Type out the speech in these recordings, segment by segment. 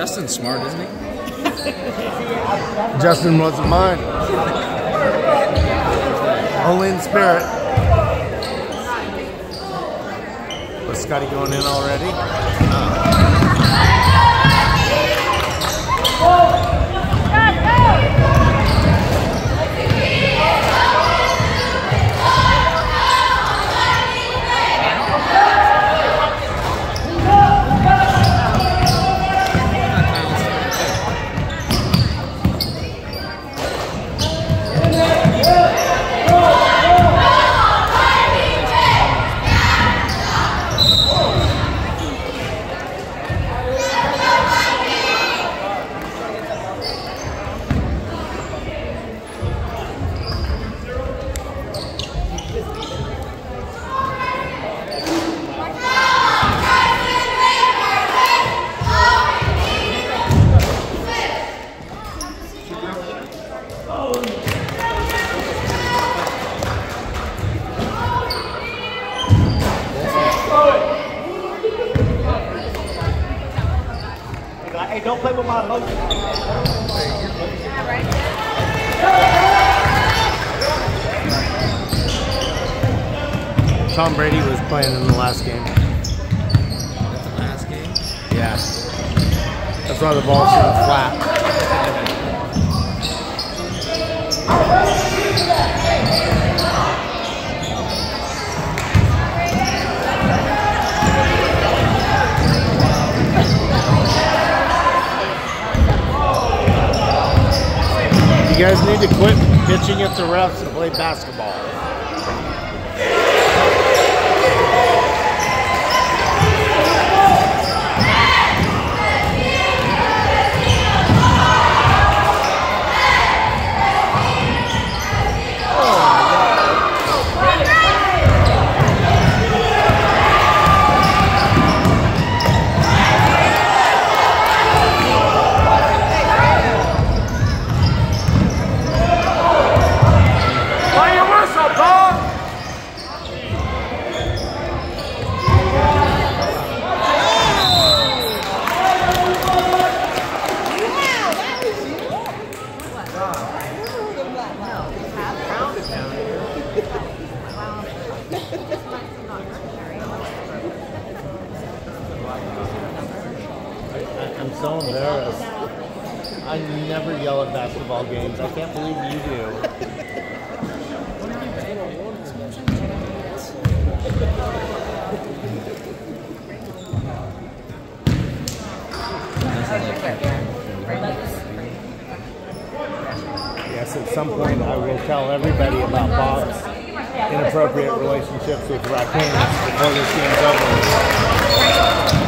Justin's smart, isn't he? Justin wasn't mine. Only in spirit. Was Scotty going in already? Hey, don't play with my emotions. Tom Brady was playing in the last game. That's the last game? Yeah. That's why the ball seemed flat. You guys need to quit bitching at the refs and play basketball. I'm so embarrassed. I never yell at basketball games. I can't believe you do. Yes, at some point I will tell everybody about Bob's inappropriate relationships with raccoons before this game's over.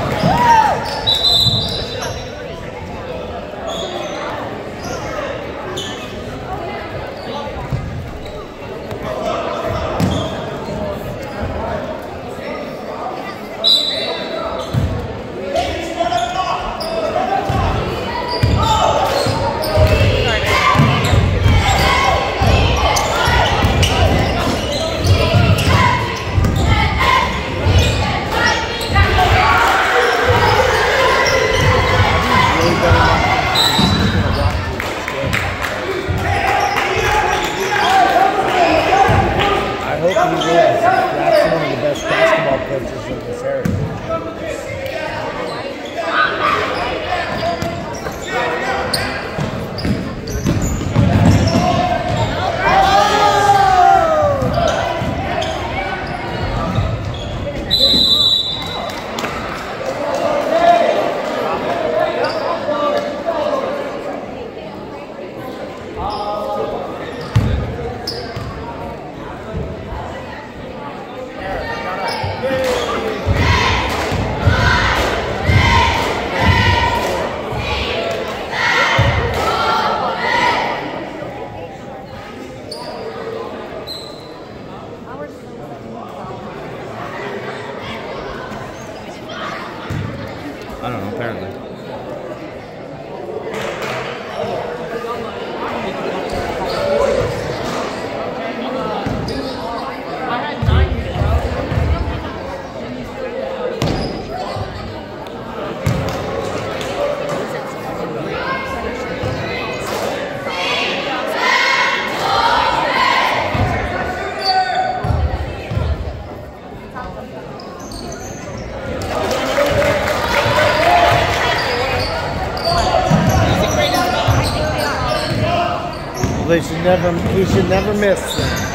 They should never. He should never miss them.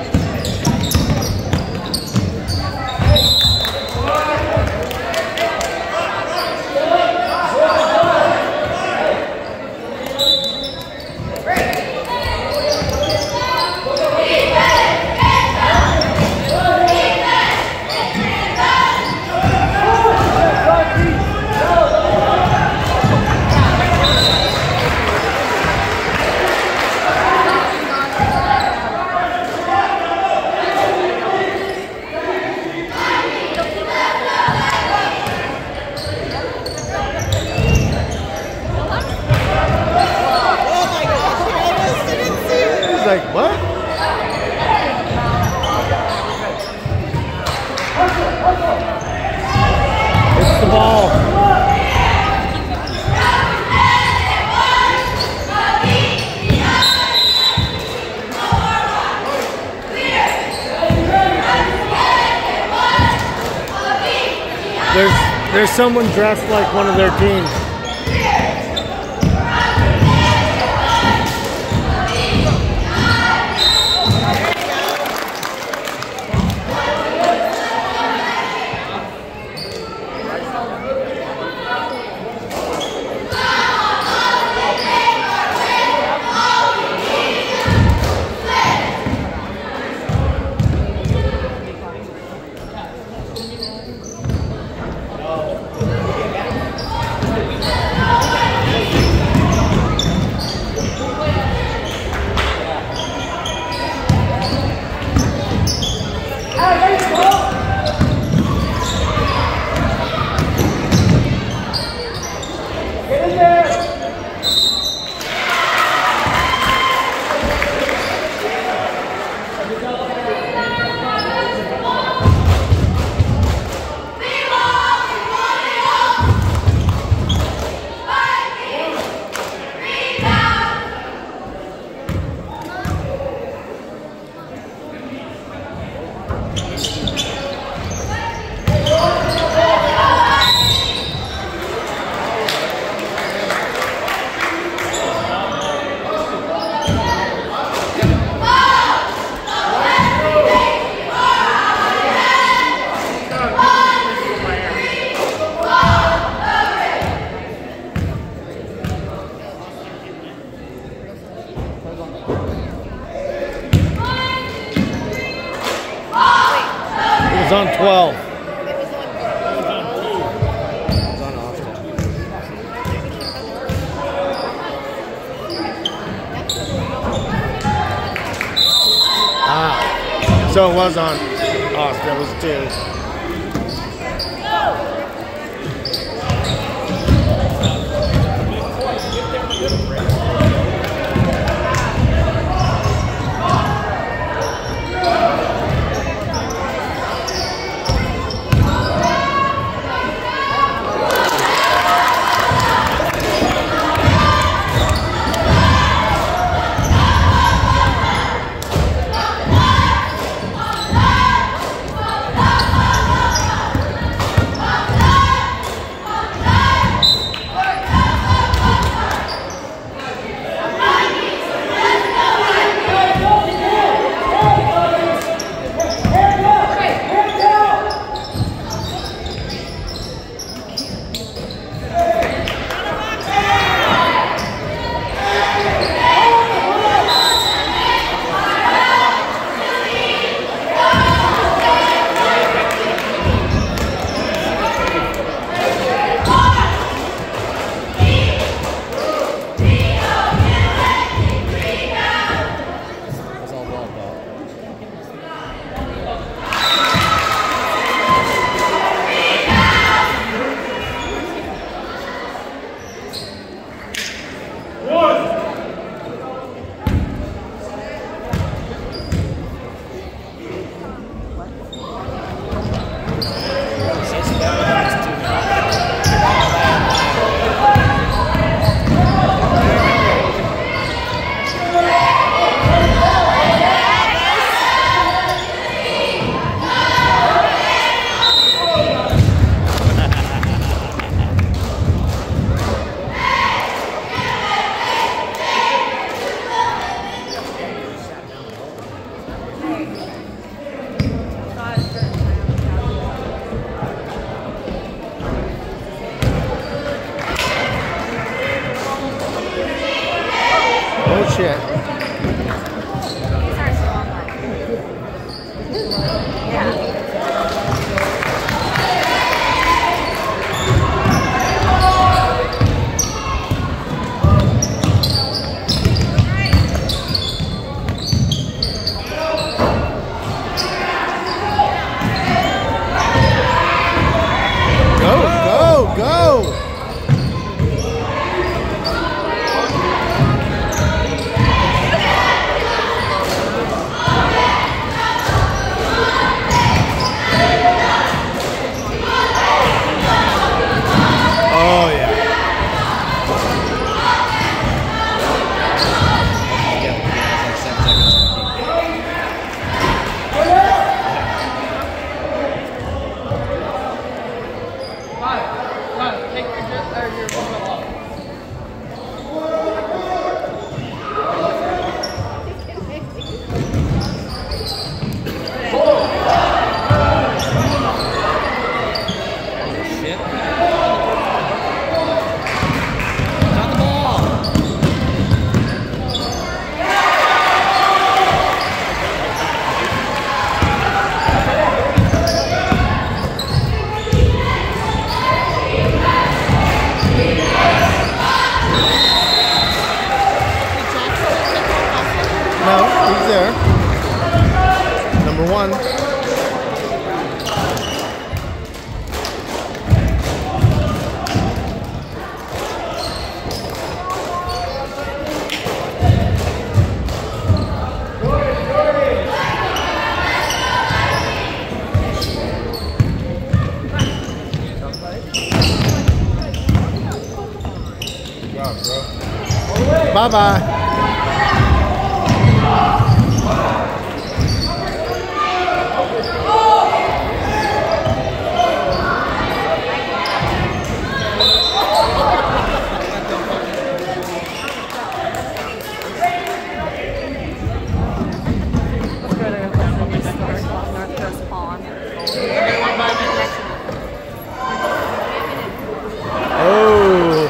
Like, what? It's the ball. There's someone dressed like one of their teams. It was on 12. It's on Austin. Ah, so it was on Austin. It was 2. Oh shit. These are strong ones. Yeah. Go, go, go! Oh yeah. Yeah, like 7 seconds. Shit. Got the ball. No, he's there. Number 1. Good job, bro. Bye-bye. North Coast Pond. Oh.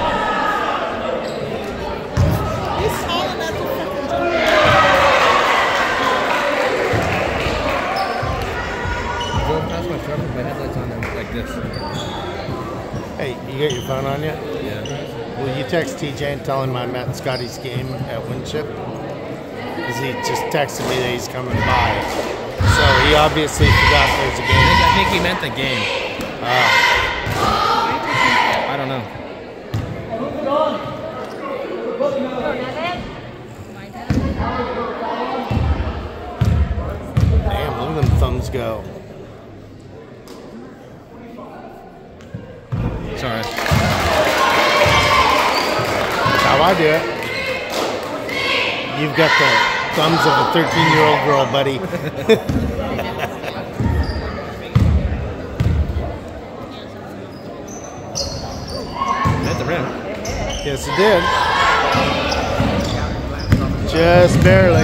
Drove past my truck with my headlights on them like this. Hey, you got your phone on you? Yeah. Will you text TJ and tell him I'm at Scotty's game at Winship? Because he just texted me that he's coming by. So he obviously forgot there's a game. I think he meant the game. I don't know. Damn, look at them thumbs go. Sorry. That's how I do it. You've got the thumbs of a 13-year-old girl, buddy. Hit the rim. Yes, it did. Just barely.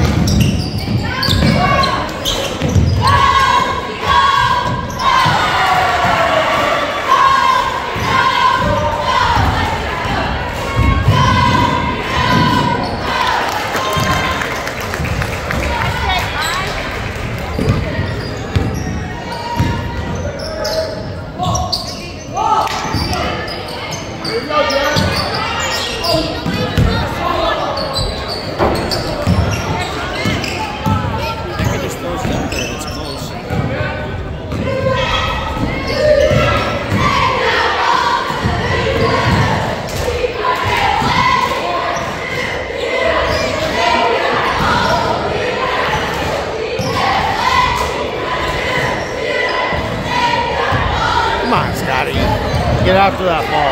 Come on, Scotty. Get after that ball.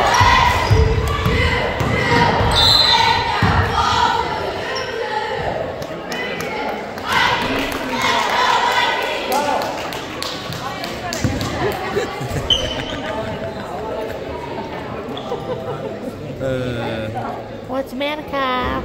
What's the matter, Kyle?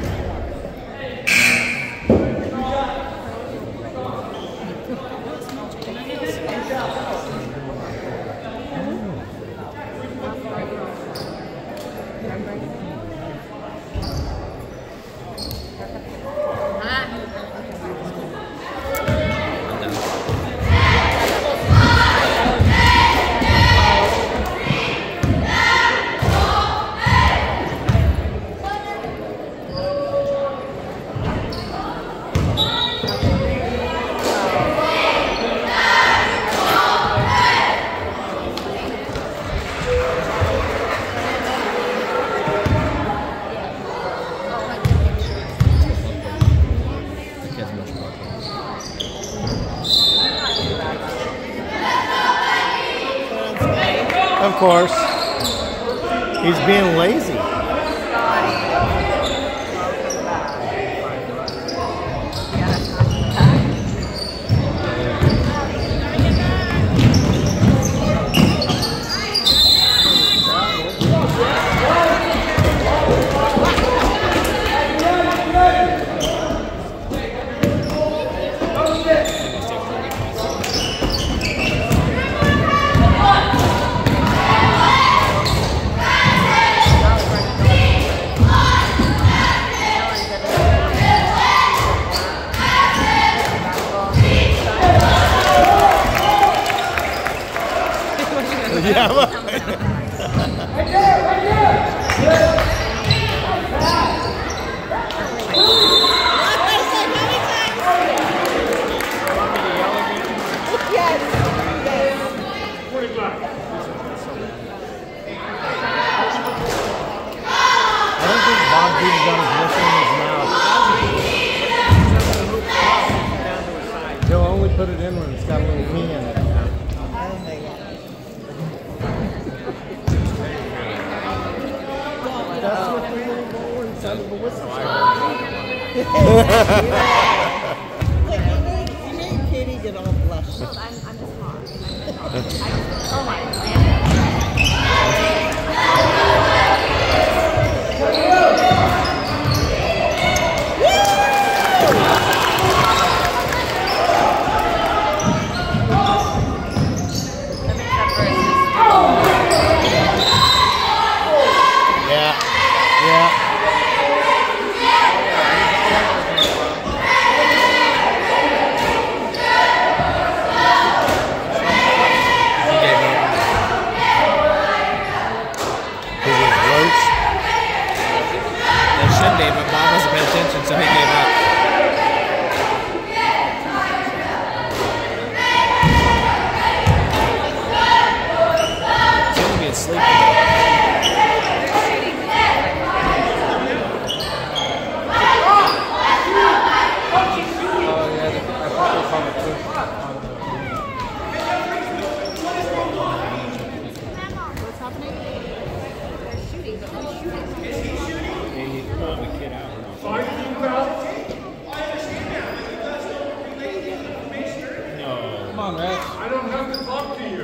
course. He's being lazy. He'll only put it in when it's got a little pee in it. That's what the little bowl inside of the whistle. You made Katie get all blushed. I'm just hot. Oh my God. But Bob wasn't paying attention, so he gave up. He's going to be asleep today. Oh, yeah, I thought they called it push. What's happening? They're shooting. They're shooting. Come on, Rex. I don't have to talk to you.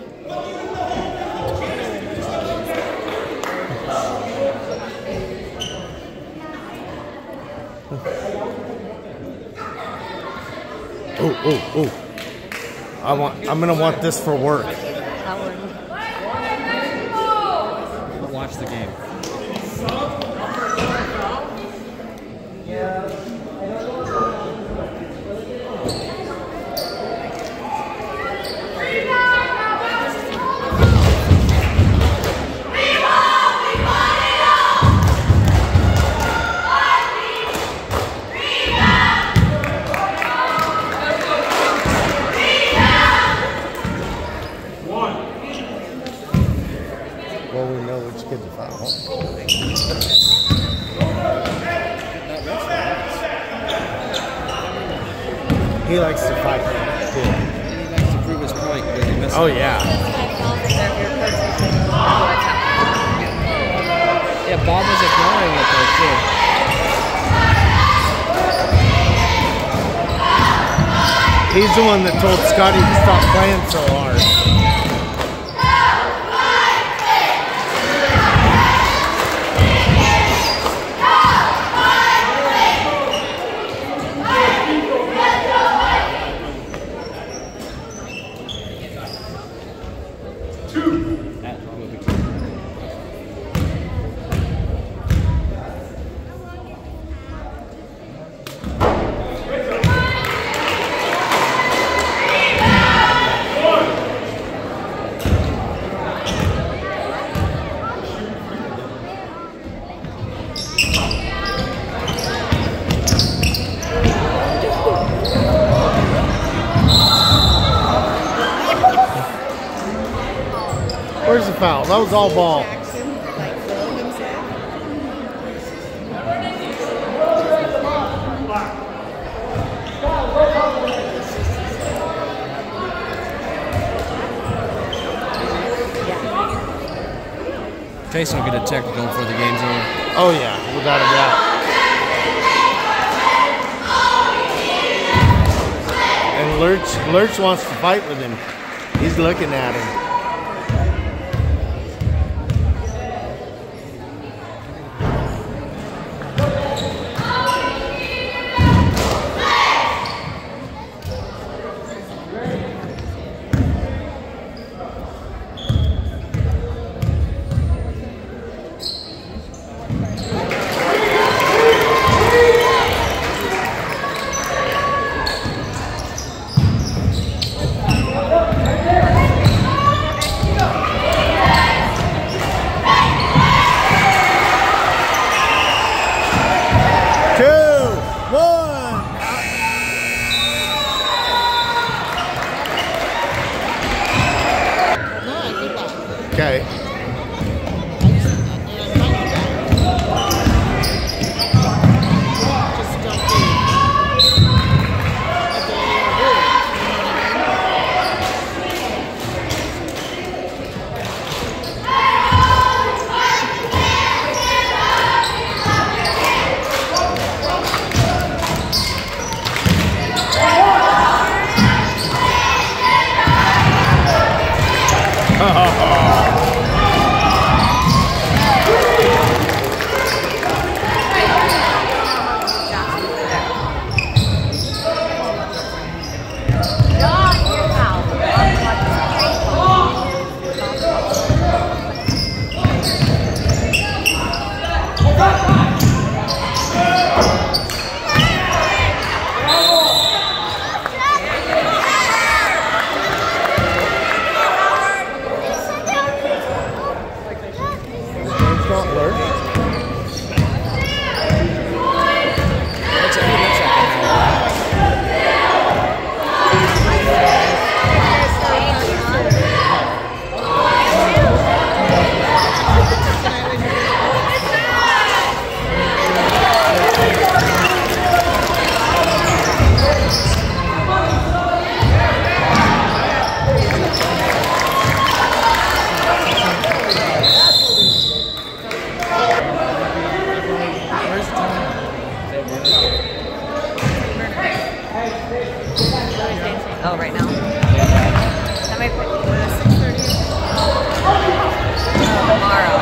Oh. I'm gonna want this for work. Watch the game. Well, we know which kid to foul. He likes to fight too. He likes to prove his point. But he misses. Oh yeah. Yeah, Bob was ignoring it though too. He's the one that told Scotty to stop playing so hard. Where's the foul? That was all ball. Mason will get a technical before the game's over. Oh yeah, without a doubt. And Lurch wants to fight with him. He's looking at him. Okay. Oh, right now? That might be 6:30. Tomorrow.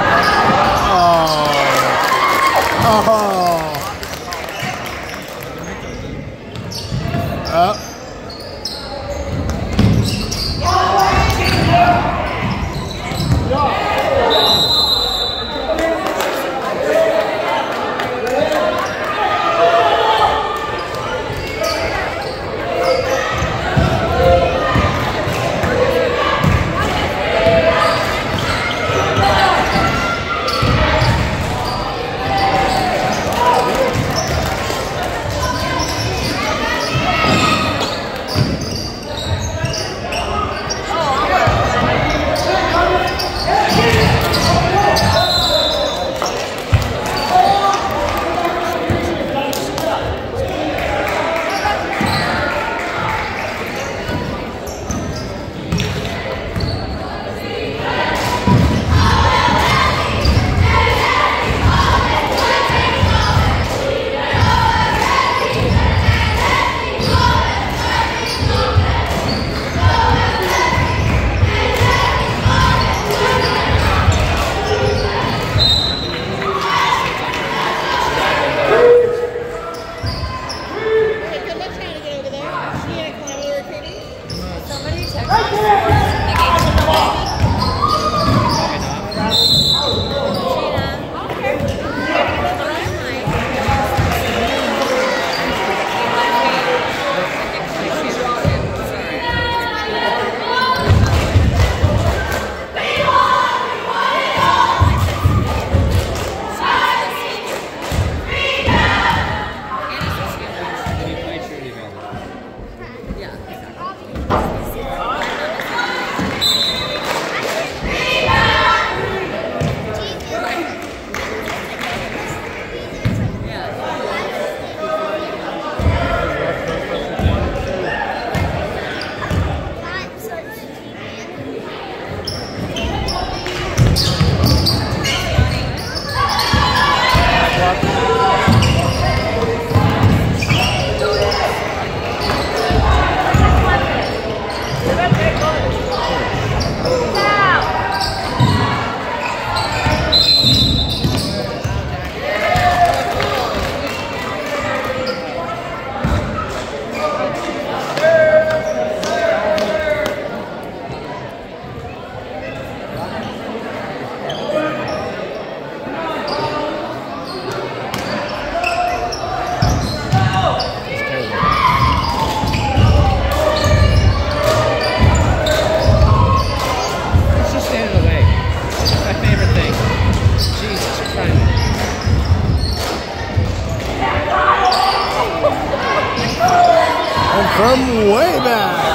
from way back.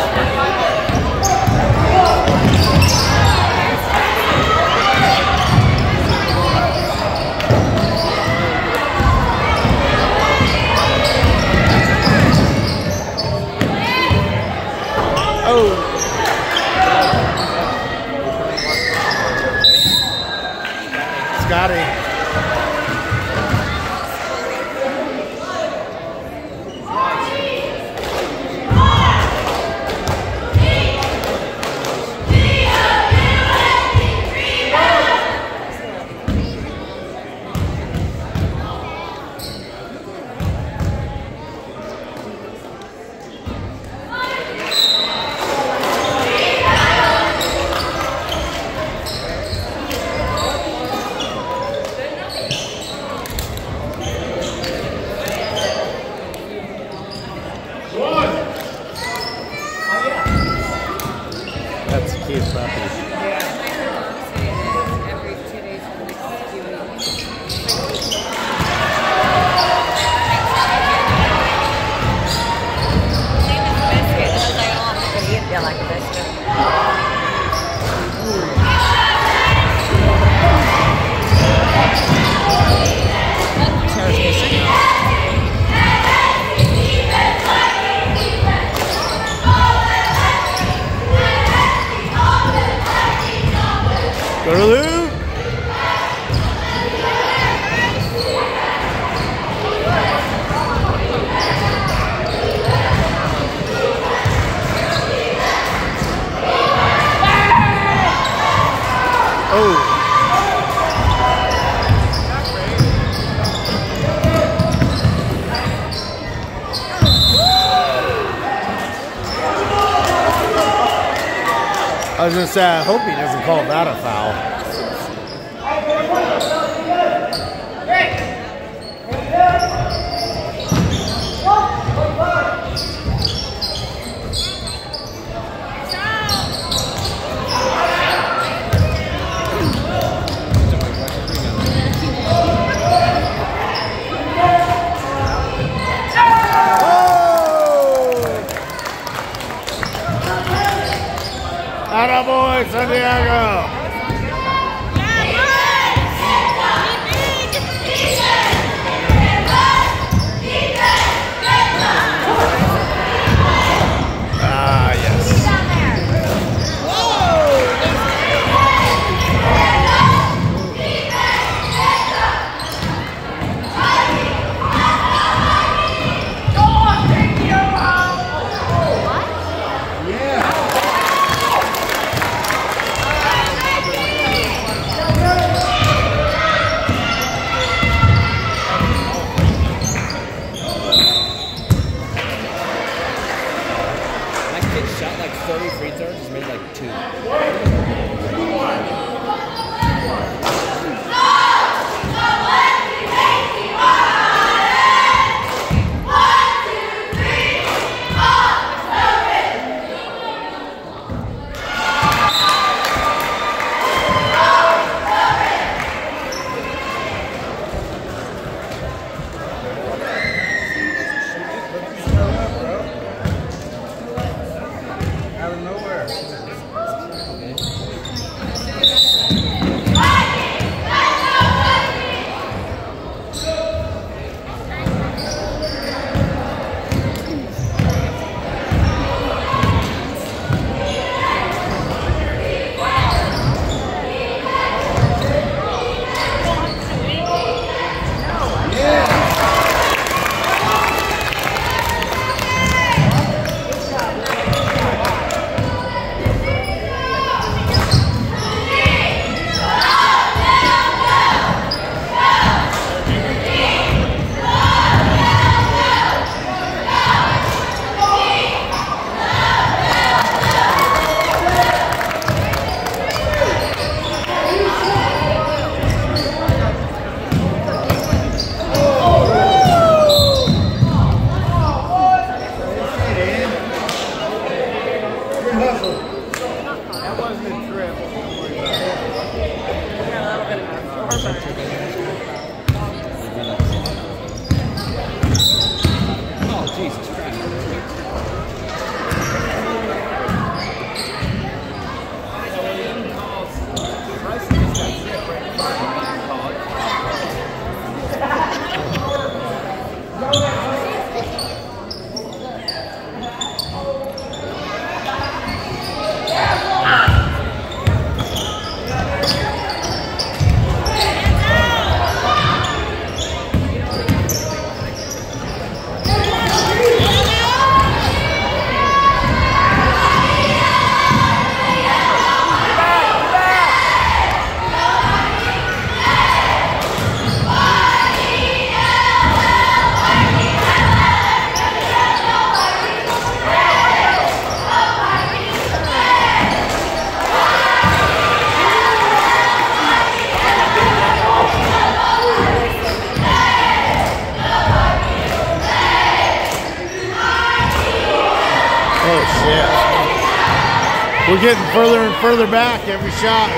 Oh. Scotty. That's a cute puppy. Every 2 days for the next few weeks. Yeah, like a biscuit. Sarah's missing out. Go to Lou. Oh. I was gonna say, I hope he doesn't call that a foul. Attaboy, Santiago! Ah, yes. We're getting further and further back every shot.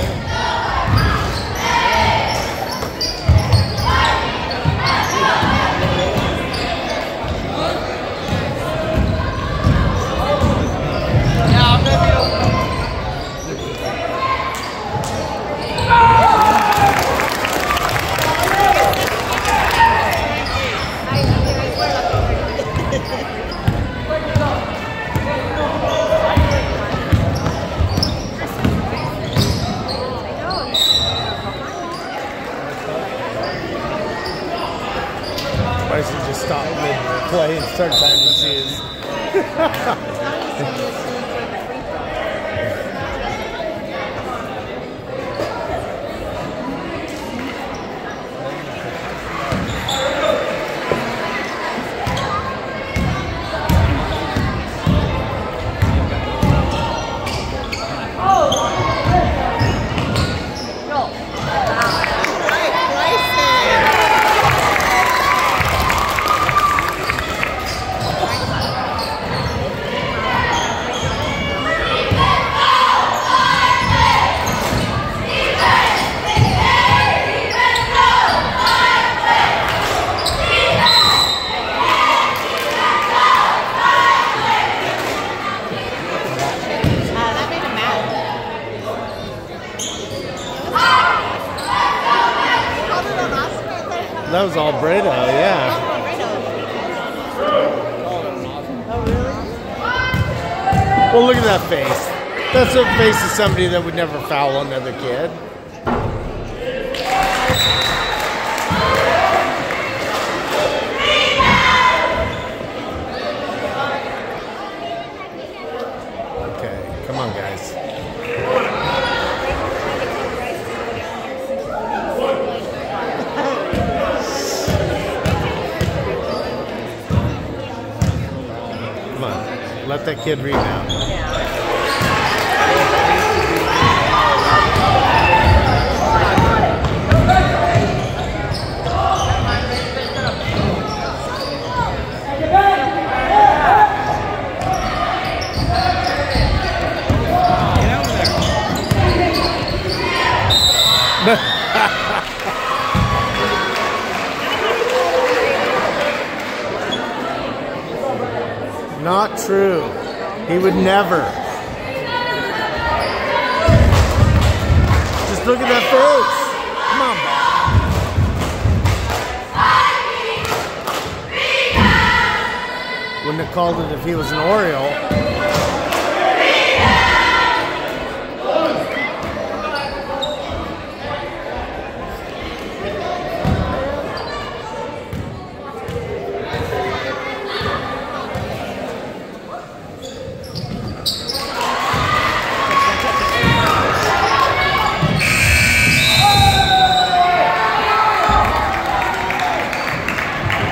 Bryson just stopped mid-play and started tying his shoes. That made him mad. He called it a loss right there. That was all Brado, yeah. Oh, really? Well, look at that face. That's the face of somebody that would never foul another kid. Okay, come on, guys. Come on, let that kid rebound. Not true. He would never. Just look at that face. Come on, Bob. Wouldn't have called it if he was an Oriole.